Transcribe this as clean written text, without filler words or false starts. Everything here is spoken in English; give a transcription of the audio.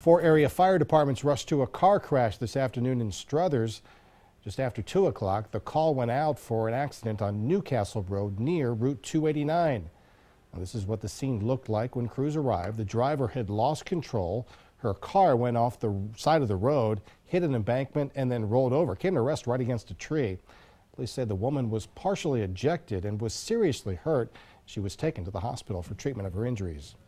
Four area fire departments rushed to a car crash this afternoon in Struthers. Just after 2 o'clock, the call went out for an accident on Newcastle Road near Route 289. Now, this is what the scene looked like when crews arrived. The driver had lost control. Her car went off the side of the road, hit an embankment, and then rolled over. Came to rest right against a tree. Police said the woman was partially ejected and was seriously hurt. She was taken to the hospital for treatment of her injuries.